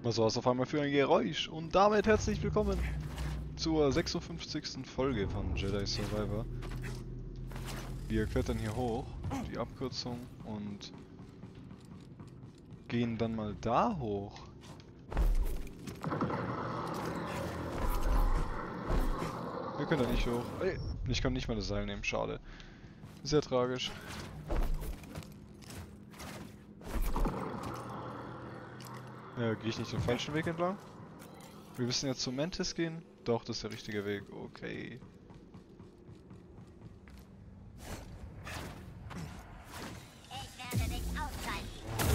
Was war es auf einmal für ein Geräusch? Und damit herzlich willkommen zur 56. Folge von Jedi Survivor. Wir klettern hier hoch, die Abkürzung, und gehen dann mal da hoch. Wir können da nicht hoch. Ey, ich kann nicht mal das Seil nehmen, schade. Sehr tragisch. Gehe ich nicht den falschen Weg entlang? Wir müssen jetzt zu Mantis gehen? Doch, das ist der richtige Weg. Okay. Ich werde dich ausschalten.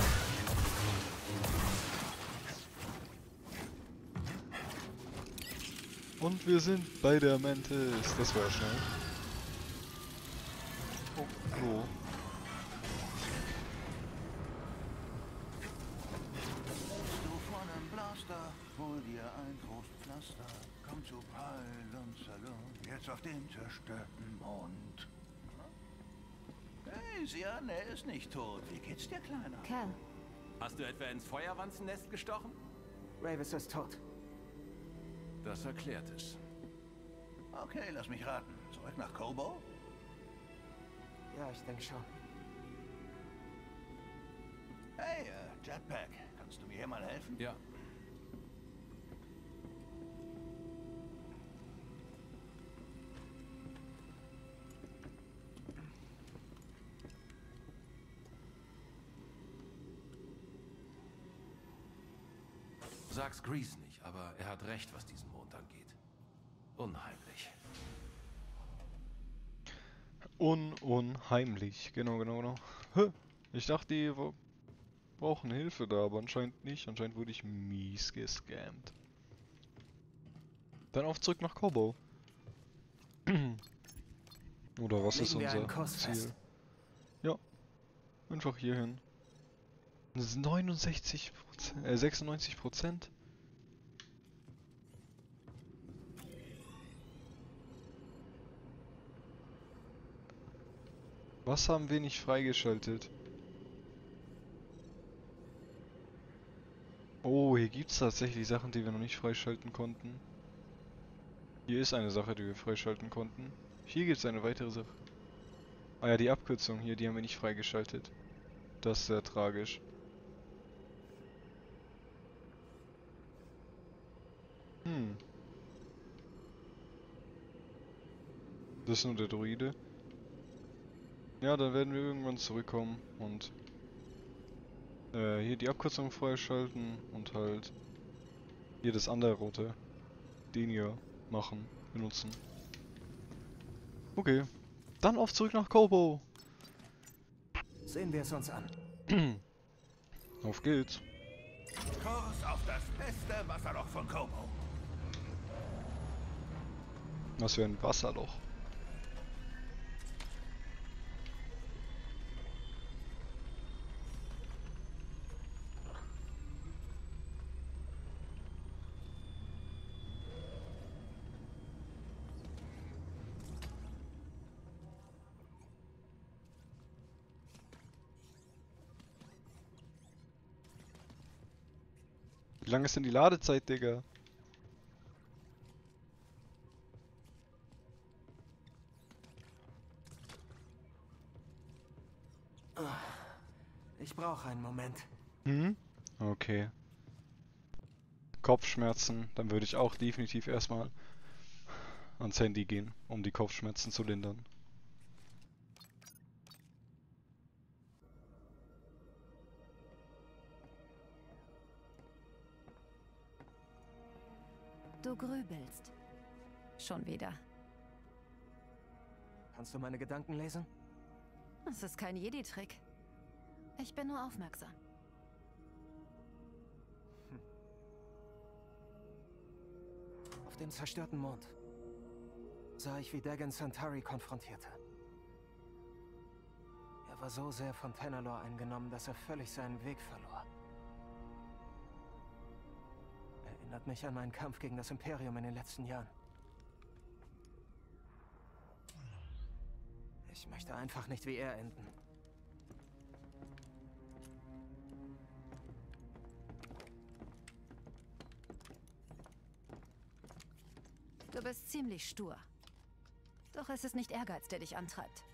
Und wir sind bei der Mantis. Das war schnell. Oh, oh. Du von einem Blaster, hol dir ein Trostpflaster. Komm zu Pal und Salon, jetzt auf dem zerstörten Mond. Hey, sieh an, er ist nicht tot. Wie geht's dir, Kleiner? Cal, Hast du etwa ins Feuerwanzennest gestochen? Ravis ist tot. Das erklärt es. Okay, lass mich raten. Zurück nach Kobo? Ja, ich denke schon. Hey, Jetpack, kannst du mir hier mal helfen? Ja. Sag's Grease nicht, aber er hat recht, was diesen Mond angeht. Unheimlich. Unheimlich. Genau. Hä? Ich dachte, die brauchen Hilfe da, aber anscheinend nicht. Anscheinend wurde ich mies gescammt. Dann auf zurück nach Kobo. Oder was ist Legen wir einen unser Kurs Ziel? fest. Ja. Einfach hier hin. Das ist 96%, 96%. Was haben wir nicht freigeschaltet? Oh, hier gibt es tatsächlich Sachen, die wir noch nicht freischalten konnten. Hier ist eine Sache, die wir freischalten konnten. Hier gibt es eine weitere Sache. Ah ja, die Abkürzung hier, die haben wir nicht freigeschaltet. Das ist sehr tragisch. Das ist nur der Droide. Ja, dann werden wir irgendwann zurückkommen und hier die Abkürzung freischalten und halt hier das andere rote, den hier machen, benutzen. Okay, dann auf zurück nach Kobo. Sehen wir es uns an. Auf geht's. Kurs auf das beste Wasserloch von Kobo. Was für ein Wasserloch. Wie lange ist denn die Ladezeit, Digga? Ich brauche einen Moment. Hm? Okay. Kopfschmerzen, dann würde ich auch definitiv erstmal ans Handy gehen, um die Kopfschmerzen zu lindern. du grübelst. Schon wieder. Kannst du meine Gedanken lesen? Das ist kein Jedi-Trick. Ich bin nur aufmerksam. Auf dem zerstörten Mond sah ich, wie Dagan Santari konfrontierte. Er war so sehr von Tenalor eingenommen, dass er völlig seinen Weg verlor. Erinnert mich an meinen Kampf gegen das Imperium in den letzten Jahren. Ich möchte einfach nicht wie er enden. ziemlich stur. Doch es ist nicht Ehrgeiz, der dich antreibt.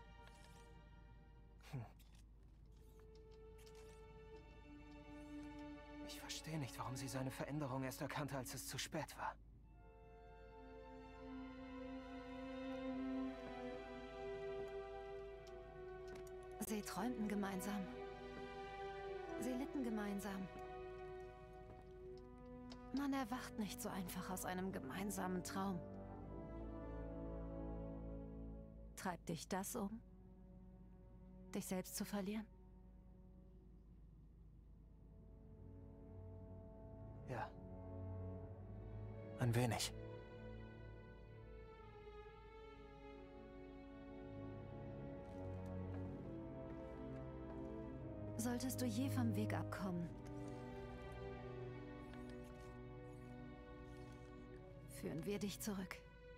Ich verstehe nicht, warum sie seine Veränderung erst erkannte, als es zu spät war. Sie träumten gemeinsam. Sie litten gemeinsam. Man erwacht nicht so einfach aus einem gemeinsamen Traum. Treibt dich das um? Dich selbst zu verlieren? Ja. Ein wenig. Solltest du je vom Weg abkommen, führen wir dich zurück.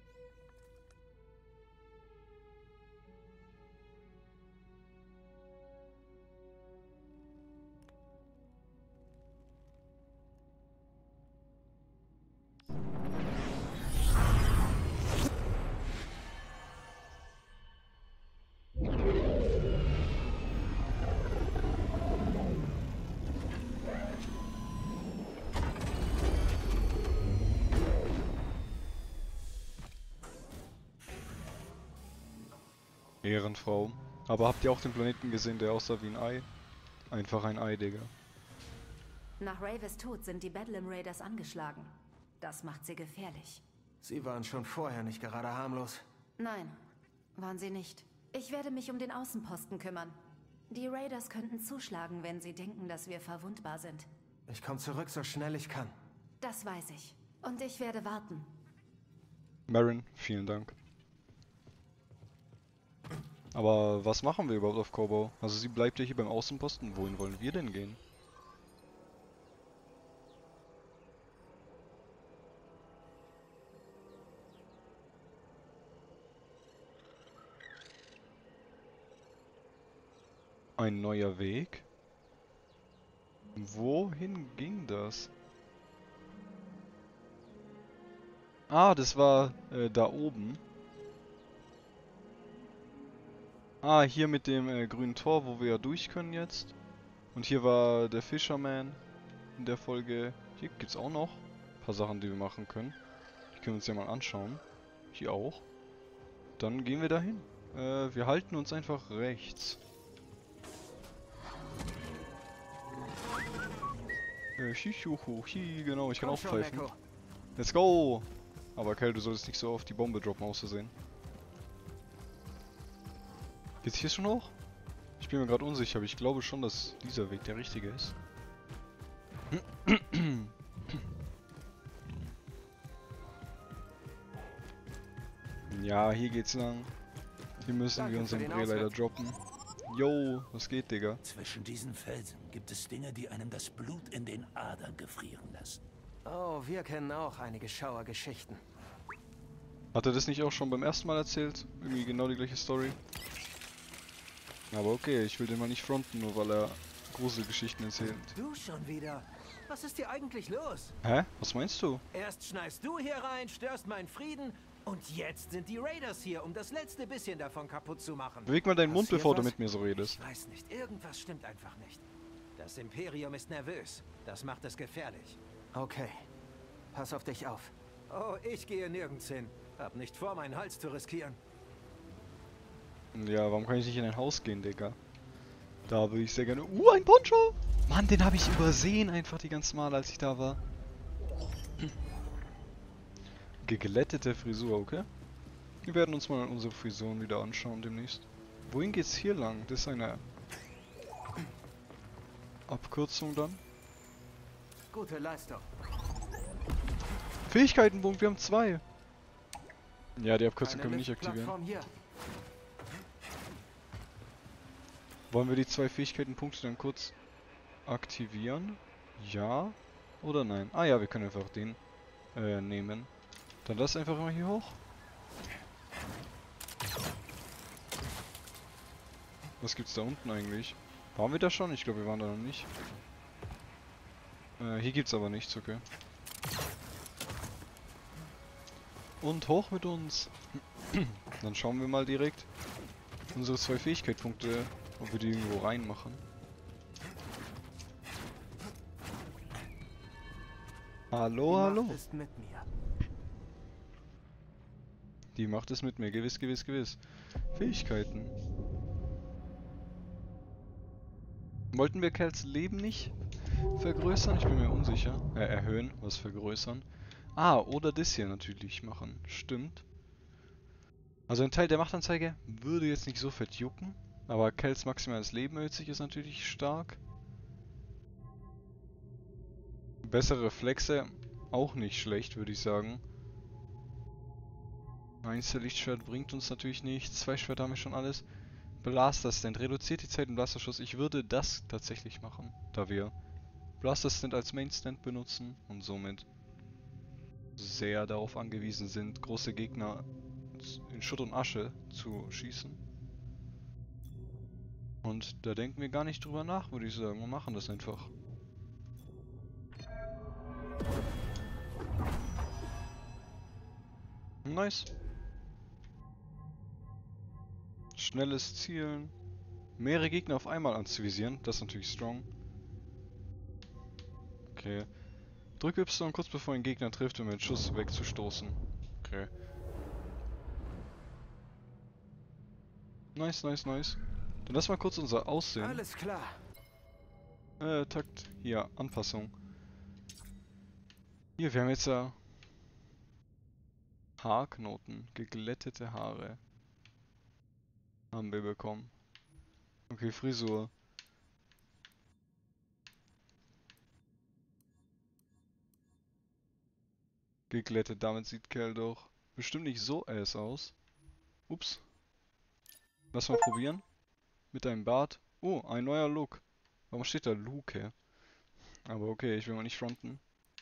Ehrenfrau. Aber habt ihr auch den Planeten gesehen, der aussah wie ein Ei? Einfach ein Ei, Digga. Nach Raves Tod sind die Bedlam Raiders angeschlagen. Das macht sie gefährlich. Sie waren schon vorher nicht gerade harmlos. Nein, waren sie nicht. Ich werde mich um den Außenposten kümmern. Die Raiders könnten zuschlagen, wenn sie denken, dass wir verwundbar sind. Ich komme zurück, so schnell ich kann. Das weiß ich. Und ich werde warten. Marin, vielen Dank. Aber was machen wir überhaupt auf Koboh? Also sie bleibt ja hier beim Außenposten. Wohin wollen wir denn gehen? Ein neuer Weg? Wohin ging das? Ah, das war da oben. Ah, hier mit dem grünen Tor, wo wir ja durch können jetzt. Und hier war der Fisherman in der Folge. Hier gibt es auch noch ein paar Sachen, die wir machen können. Die können wir uns ja mal anschauen. Hier auch. Dann gehen wir dahin. Wir halten uns einfach rechts. Genau, ich kann auch pfeifen. Let's go! Aber Kel, du solltest nicht so auf die Bombe droppen, aus Versehen. Geht's hier schon hoch? Ich bin mir gerade unsicher, aber ich glaube schon, dass dieser Weg der richtige ist. Ja, hier geht's lang. Hier müssen wir unseren Drehleiter droppen. Yo, was geht, Digga? Zwischen diesen Felsen gibt es Dinge, die einem das Blut in den Adern gefrieren lassen. Oh, wir kennen auch einige Schauergeschichten. Hat er das nicht auch schon beim ersten Mal erzählt? Irgendwie genau die gleiche Story? Aber okay, ich will den mal nicht fronten, nur weil er Gruselgeschichten erzählt. Du schon wieder? Was ist hier eigentlich los? Hä? Was meinst du? Erst schneist du hier rein, störst meinen Frieden und jetzt sind die Raiders hier, um das letzte bisschen davon kaputt zu machen. Beweg mal deinen Mund, Passiert bevor du was? mit mir so redest. Ich weiß nicht, irgendwas stimmt einfach nicht. Das Imperium ist nervös. Das macht es gefährlich. Okay. Pass auf dich auf. Oh, ich gehe nirgends hin. Hab nicht vor, meinen Hals zu riskieren. Ja, warum kann ich nicht in ein Haus gehen, Digga? Da würde ich sehr gerne... ein Poncho! Mann, den habe ich übersehen einfach die ganzen Male, als ich da war. Geglättete Frisur, okay? Wir werden uns mal unsere Frisuren wieder anschauen demnächst. Wohin geht's hier lang? Das ist eine Abkürzung dann. Gute Leistung. Fähigkeitenpunkt, wir haben 2. Ja, die Abkürzung können wir nicht aktivieren. Plattform hier. Wollen wir die 2 Fähigkeitenpunkte dann kurz aktivieren? Ja oder nein? Ah ja, wir können einfach den nehmen. Dann lass einfach mal hier hoch. Was gibt's da unten eigentlich? Waren wir da schon? Ich glaube, wir waren da noch nicht. Hier gibt's aber nichts, okay. Und hoch mit uns. Dann schauen wir mal direkt unsere 2 Fähigkeitspunkte, ob wir die irgendwo reinmachen. Hallo, hallo. Die Macht ist mit mir. Die Macht es mit mir. Gewiss, gewiss, gewiss. Fähigkeiten. Wollten wir Kerls Leben nicht vergrößern? Ich bin mir unsicher. Erhöhen, was vergrößern. Ah, oder das hier natürlich machen. Stimmt. Also ein Teil der Machtanzeige würde jetzt nicht so fett jucken. Aber Kerls maximales Leben erhöht sich ist natürlich stark. Bessere Reflexe auch nicht schlecht, würde ich sagen. Einzellichtschwert bringt uns natürlich nichts. 2 Schwerter haben wir schon alles. Blaster Stand reduziert die Zeit im Blasterschuss. Ich würde das tatsächlich machen, da wir Blaster Stand als Main Stand benutzen und somit sehr darauf angewiesen sind, große Gegner in Schutt und Asche zu schießen. Und da denken wir gar nicht drüber nach, würde ich sagen. Wir machen das einfach. Nice. Schnelles Zielen. Mehrere Gegner auf einmal anzuvisieren. Das ist natürlich strong. Okay. Drück Y kurz bevor ein Gegner trifft, um den Schuss wegzustoßen. Okay. Nice, nice, nice. Dann lass mal kurz unser Aussehen. Alles klar. Takt. Hier, Anpassung. Hier, wir haben jetzt ja Haarknoten. Geglättete Haare. Haben wir bekommen. Okay, Frisur. Geglättet, damit sieht Kerl doch bestimmt nicht so ass aus. Ups. Lass mal probieren. Mit deinem Bart. Oh, ein neuer Look. Warum steht da Luke? Aber okay, ich will mal nicht fronten.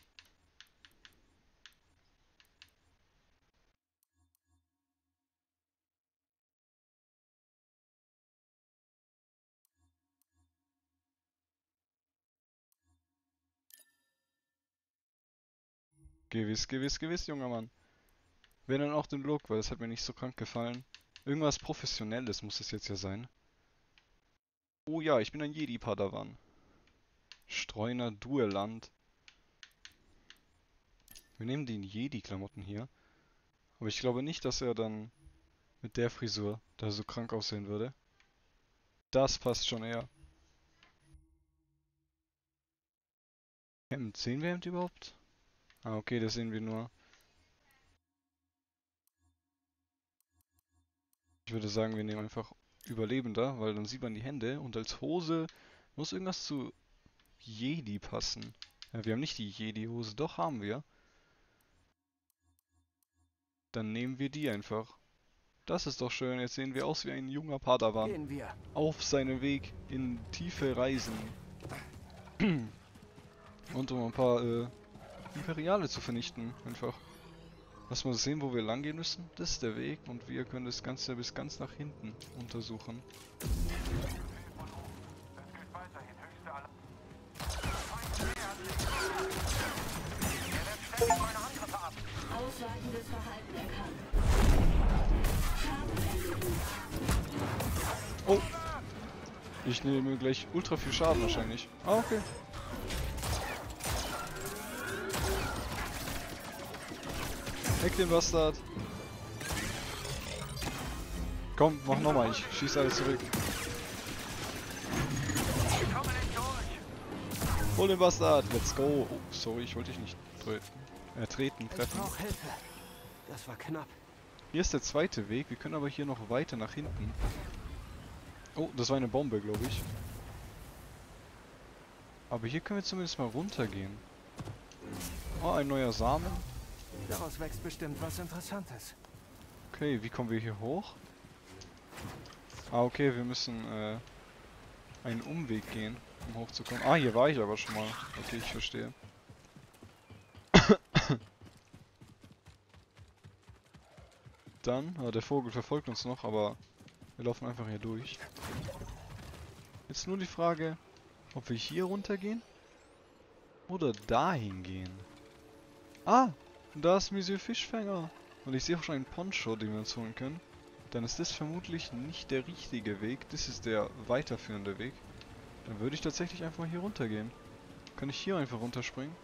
Gewiss, gewiss, gewiss, junger Mann. Wenn dann auch den Look, weil das hat mir nicht so krank gefallen. Irgendwas Professionelles muss es jetzt ja sein. Oh ja, ich bin ein Jedi-Padawan. Streuner Duelland. Wir nehmen die Jedi-Klamotten hier. Aber ich glaube nicht, dass er dann mit der Frisur da so krank aussehen würde. Das passt schon eher. Hemd, sehen wir Hemd überhaupt? Ah, okay, das sehen wir nur. Ich würde sagen, wir nehmen einfach Überlebender, weil dann sieht man die Hände. Und als Hose muss irgendwas zu Jedi passen. Ja, wir haben nicht die Jedi-Hose, doch haben wir. Dann nehmen wir die einfach. Das ist doch schön, jetzt sehen wir aus wie ein junger Padawan. Gehen wir. Auf seinem Weg in tiefe Reisen. Und um ein paar Imperiale zu vernichten, einfach. Lass mal sehen, wo wir lang gehen müssen. Das ist der Weg und wir können das Ganze bis ganz nach hinten untersuchen. Ausweichendes Verhalten erkannt. Oh! Ich nehme gleich ultra viel Schaden wahrscheinlich. Ah, okay. Heck den Bastard. Komm, mach nochmal, ich schieß alles zurück. Hol den Bastard, let's go. Oh, sorry, ich wollte dich nicht treffen. Ich brauche Hilfe. Das war knapp. Hier ist der zweite Weg, wir können aber hier noch weiter nach hinten. Oh, das war eine Bombe, glaube ich. Aber hier können wir zumindest mal runtergehen. Oh, ein neuer Samen. Daraus wächst bestimmt was Interessantes. Okay, wie kommen wir hier hoch? Ah, okay, wir müssen einen Umweg gehen, um hochzukommen. Ah, hier war ich aber schon mal. Okay, ich verstehe. Dann, der Vogel verfolgt uns noch, aber wir laufen einfach hier durch. Jetzt nur die Frage, ob wir hier runtergehen oder dahin gehen. Ah, da ist Monsieur Fischfänger. Und ich sehe auch schon einen Poncho, den wir uns holen können. Dann ist das vermutlich nicht der richtige Weg. Das ist der weiterführende Weg. Dann würde ich tatsächlich einfach mal hier runtergehen. Kann ich hier einfach runterspringen?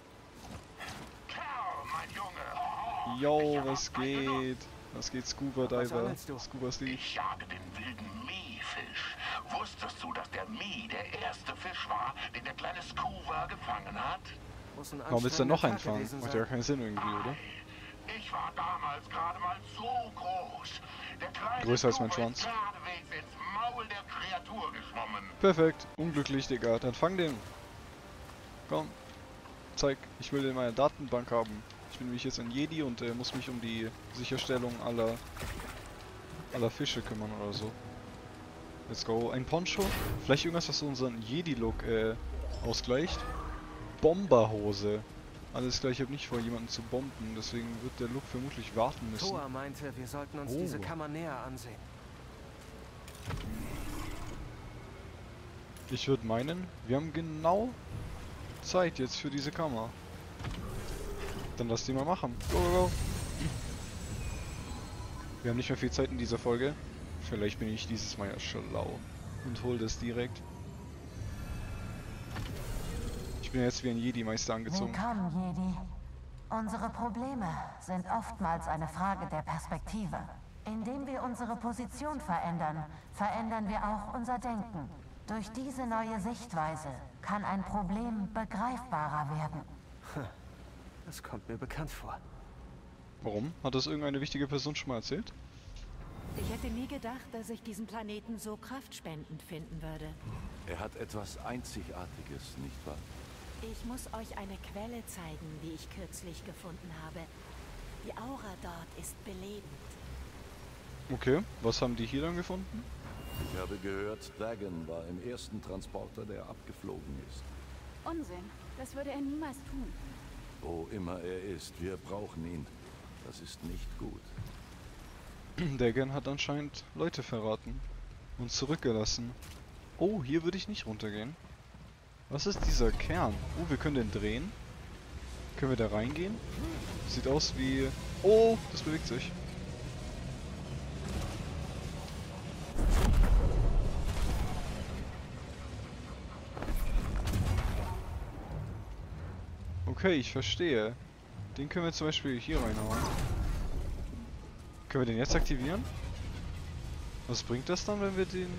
Yo, was geht? Was geht, Scuba Diver? Scuba Steve? Ich jage den wilden Mie-Fisch. Wusstest du, dass der Mie der erste Fisch war, den der kleine Scuba gefangen hat? Muss ein Warum willst du denn noch anstrengender Tag einfahren? gewesen Macht ja sein. gar keinen Sinn irgendwie, oder? Ich war damals gerade mal so groß. Der kleine Größer als mein Scuba ist Schwanz. geradewegs ins Maul der Kreatur geschwommen. Perfekt. Unglücklich, Digga. Dann fang den. Komm. Zeig. Ich will den in meiner Datenbank haben. Ich bin nämlich jetzt ein Jedi und muss mich um die Sicherstellung aller Fische kümmern oder so. Let's go. Ein Poncho. Vielleicht irgendwas, was so unseren Jedi-Look ausgleicht. Bomberhose. Alles klar, ich habe nicht vor, jemanden zu bomben. Deswegen wird der Look vermutlich warten müssen. Toa meinte, wir sollten uns Oh. diese Kammer näher ansehen. Ich würde meinen, wir haben genau Zeit jetzt für diese Kammer. Dann lass die mal machen. Go, go, go. Wir haben nicht mehr viel Zeit in dieser Folge. Vielleicht bin ich dieses Mal ja schlau und hol das direkt. Ich bin jetzt wie ein Jedi-Meister angezogen. Willkommen, Jedi. Unsere Probleme sind oftmals eine Frage der Perspektive. Indem wir unsere Position verändern, verändern wir auch unser Denken. Durch diese neue Sichtweise kann ein Problem begreifbarer werden. Das kommt mir bekannt vor. Warum? Hat das irgendeine wichtige Person schon mal erzählt? Ich hätte nie gedacht, dass ich diesen Planeten so kraftspendend finden würde. Er hat etwas Einzigartiges, nicht wahr? Ich muss euch eine Quelle zeigen, die ich kürzlich gefunden habe. Die Aura dort ist belebend. Okay, was haben die hier dann gefunden? Ich habe gehört, Dagon war im ersten Transporter, der abgeflogen ist. Unsinn. Das würde er niemals tun. Wo immer er ist, wir brauchen ihn. Das ist nicht gut. Dagon hat anscheinend Leute verraten und zurückgelassen. Oh, hier würde ich nicht runtergehen. Was ist dieser Kern? Oh, wir können den drehen. Können wir da reingehen? Sieht aus wie... Oh, das bewegt sich. Okay, ich verstehe. Den können wir zum Beispiel hier reinhauen. Können wir den jetzt aktivieren? Was bringt das dann, wenn wir den...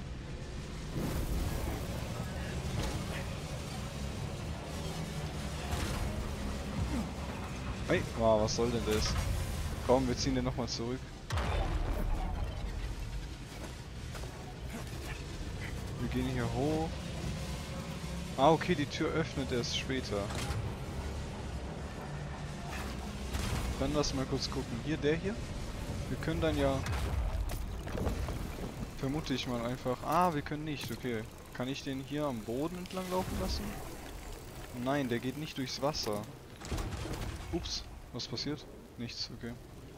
Hey, wow, was soll denn das? Komm, wir ziehen den nochmal zurück. Wir gehen hier hoch. Ah, okay, die Tür öffnet erst später. Dann lass mal kurz gucken. Hier, der hier? Wir können dann ja... Vermute ich mal einfach... Ah, wir können nicht, okay. Kann ich den hier am Boden entlang laufen lassen? Nein, der geht nicht durchs Wasser. Ups, was passiert? Nichts, okay.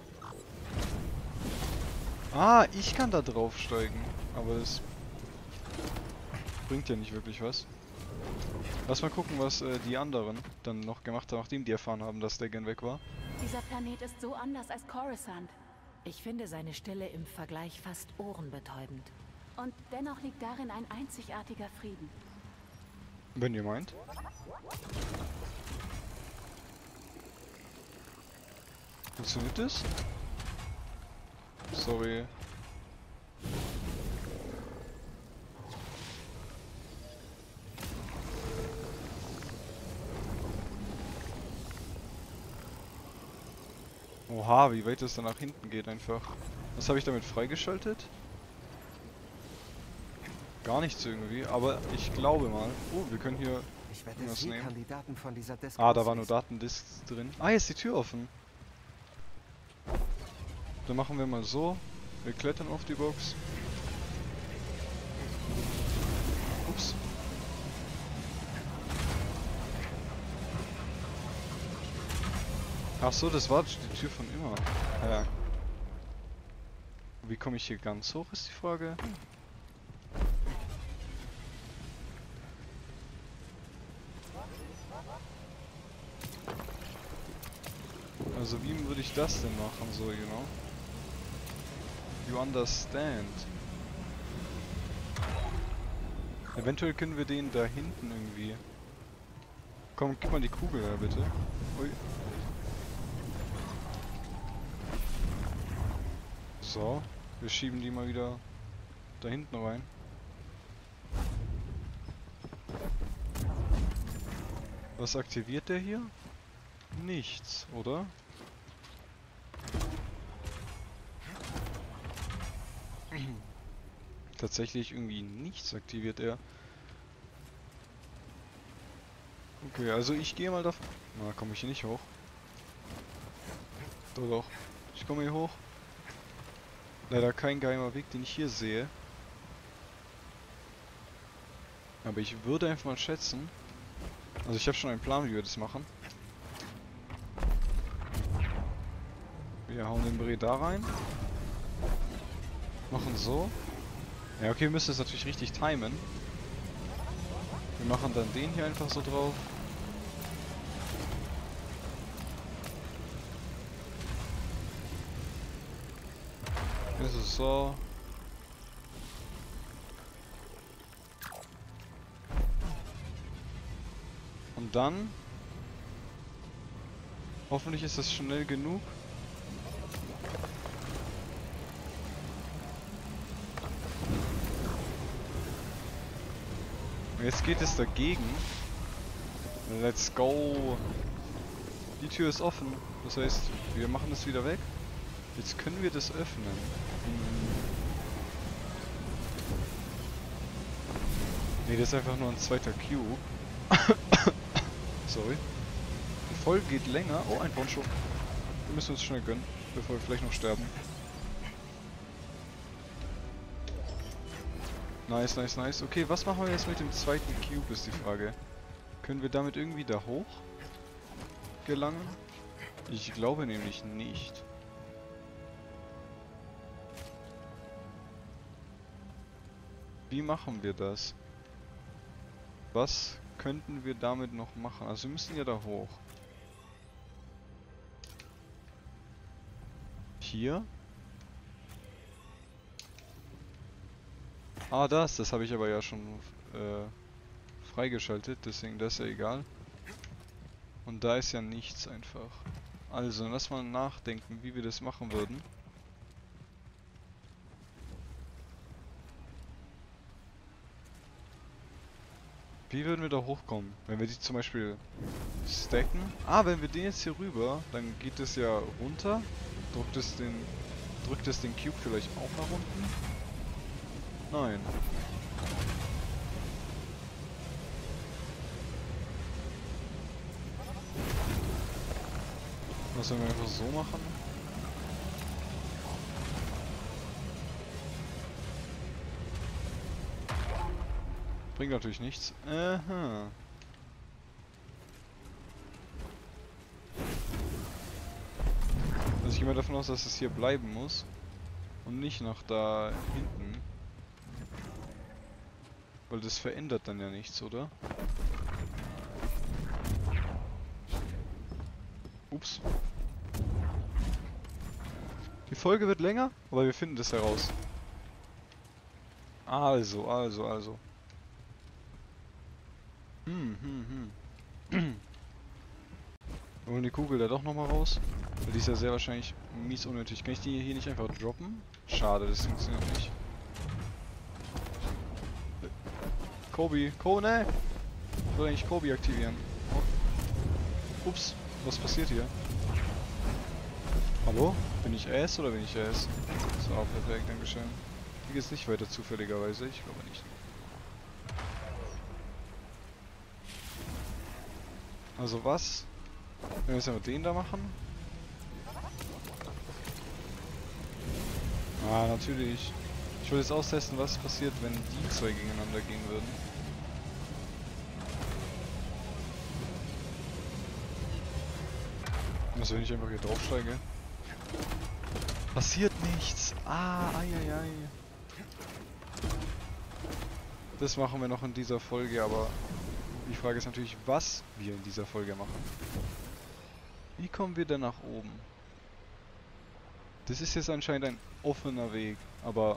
Ah, ich kann da draufsteigen. Aber das... bringt ja nicht wirklich was. Lass mal gucken, was die anderen dann noch gemacht haben, nachdem die erfahren haben, dass Dagon weg war. Dieser Planet ist so anders als Coruscant. Ich finde seine Stille im Vergleich fast ohrenbetäubend. Und dennoch liegt darin ein einzigartiger Frieden. Wenn ihr meint. Funktioniert das? Sorry. Oha, wie weit es dann nach hinten geht einfach. Was habe ich damit freigeschaltet? Gar nichts irgendwie, aber ich glaube mal. Oh, wir können hier Ich werde irgendwas Sie nehmen. Kandidaten von dieser Disk Ah, da waren nur auslesen. Datendisks drin. Ah, jetzt ist die Tür offen. Dann machen wir mal so. Wir klettern auf die Box. Ups. Ach so, das war die Tür von immer. Ja. Wie komme ich hier ganz hoch, ist die Frage. Also wie würde ich das denn machen, so, you know? You understand. Eventuell können wir den da hinten irgendwie... Komm, gib mal die Kugel da bitte. Ui. So, wir schieben die mal wieder da hinten rein. Was aktiviert der hier? Nichts, oder? Tatsächlich irgendwie nichts aktiviert er. Okay, also ich gehe mal davon... Na, komme ich hier nicht hoch? Doch, doch. Ich komme hier hoch. Leider kein geheimer Weg, den ich hier sehe. Aber ich würde einfach mal schätzen... Also ich habe schon einen Plan, wie wir das machen. Wir hauen den Brett da rein. Machen so. Ja, okay, wir müssen das natürlich richtig timen. Wir machen dann den hier einfach so drauf. Das ist so. Und dann... Hoffentlich ist das schnell genug. Jetzt geht es dagegen. Let's go. Die Tür ist offen. Das heißt, wir machen das wieder weg. Jetzt können wir das öffnen. Ne, das ist einfach nur ein zweiter Cube. Sorry. Die Folge geht länger. Oh, ein Poncho. Wir müssen uns schnell gönnen, bevor wir vielleicht noch sterben. Nice, nice, nice. Okay, was machen wir jetzt mit dem zweiten Cube, ist die Frage. Können wir damit irgendwie da hoch gelangen? Ich glaube nämlich nicht. Wie machen wir das? Was könnten wir damit noch machen? Also wir müssen ja da hoch. Hier? Ah, das habe ich aber ja schon freigeschaltet, deswegen das ist ja egal. Und da ist ja nichts einfach. Also, lass mal nachdenken, wie wir das machen würden. Wie würden wir da hochkommen? Wenn wir die zum Beispiel stacken. Ah, wenn wir den jetzt hier rüber, dann geht es ja runter. Drückt es den Cube vielleicht auch nach unten? Nein. Was sollen wir einfach so machen? Bringt natürlich nichts. Aha. Also ich gehe mal davon aus, dass es hier bleiben muss. Und nicht nach da hinten. Weil das verändert dann ja nichts, oder? Ups. Die Folge wird länger, aber wir finden das heraus. Also. Wir holen die Kugel da doch nochmal raus. Weil die ist ja sehr wahrscheinlich mies unnötig. Kann ich die hier nicht einfach droppen? Schade, das funktioniert nicht. Kobe, ne! Ich will eigentlich Kobe aktivieren. Oh. Ups, was passiert hier? Hallo? Bin ich Ass oder bin ich Ass? So, perfekt, dankeschön. Hier geht's nicht weiter zufälligerweise, ich glaube nicht. Also was? Wenn wir jetzt einfach den da machen? Ah, natürlich. Ich wollte jetzt austesten, was passiert, wenn die zwei gegeneinander gehen würden. Also wenn ich einfach hier draufsteige. Passiert nichts. Ah, eieiei. Das machen wir noch in dieser Folge, aber die Frage ist natürlich, was wir in dieser Folge machen. Wie kommen wir denn nach oben? Das ist jetzt anscheinend ein offener Weg, aber...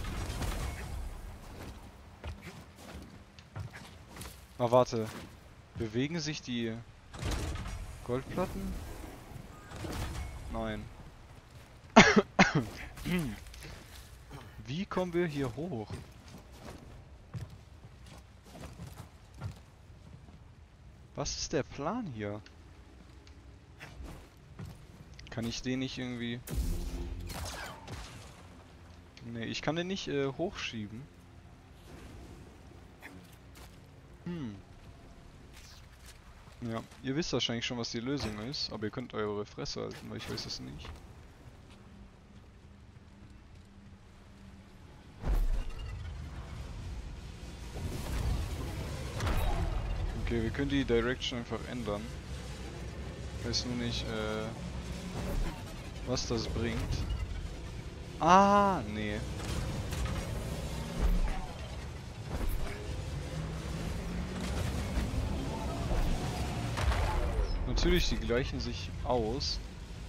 Ah, warte. Bewegen sich die Goldplatten? Nein. Wie kommen wir hier hoch? Was ist der Plan hier? Kann ich den nicht irgendwie... Nee, ich kann den nicht hochschieben. Ja, ihr wisst wahrscheinlich schon, was die Lösung ist, aber ihr könnt eure Fresse halten, weil ich weiß es nicht. Okay, wir können die Direction einfach ändern. Ich weiß nur nicht, was das bringt. Ah, nee. Natürlich, die gleichen sich aus.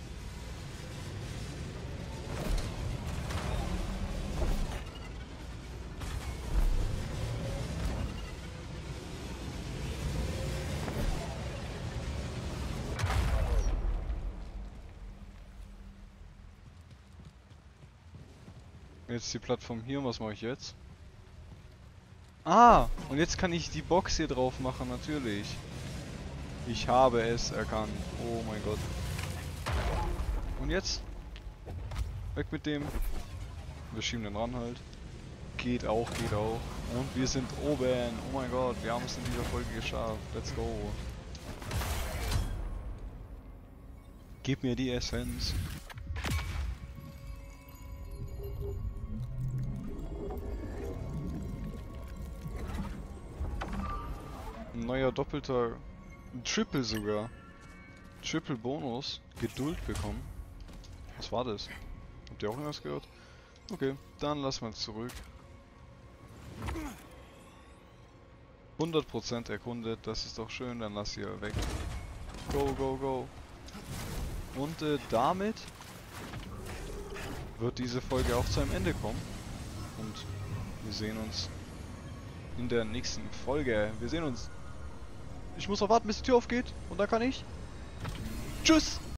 Jetzt die Plattform hier und was mache ich jetzt? Ah! Und jetzt kann ich die Box hier drauf machen, natürlich. Ich habe es erkannt. Oh mein Gott. Und jetzt? Weg mit dem. Wir schieben den ran halt. Geht auch, geht auch. Und wir sind oben. Oh mein Gott, wir haben es in dieser Folge geschafft. Let's go. Gib mir die Essenz. Ein neuer doppelter... Triple sogar. Triple Bonus. Geduld bekommen. Was war das? Habt ihr auch irgendwas gehört? Okay, dann lassen wir zurück. 100% erkundet, das ist doch schön, dann lass hier weg. Go, go, go. Und damit wird diese Folge auch zu einem Ende kommen. Und wir sehen uns in der nächsten Folge. Wir sehen uns. Ich muss noch warten, bis die Tür aufgeht. Und dann kann ich. Tschüss!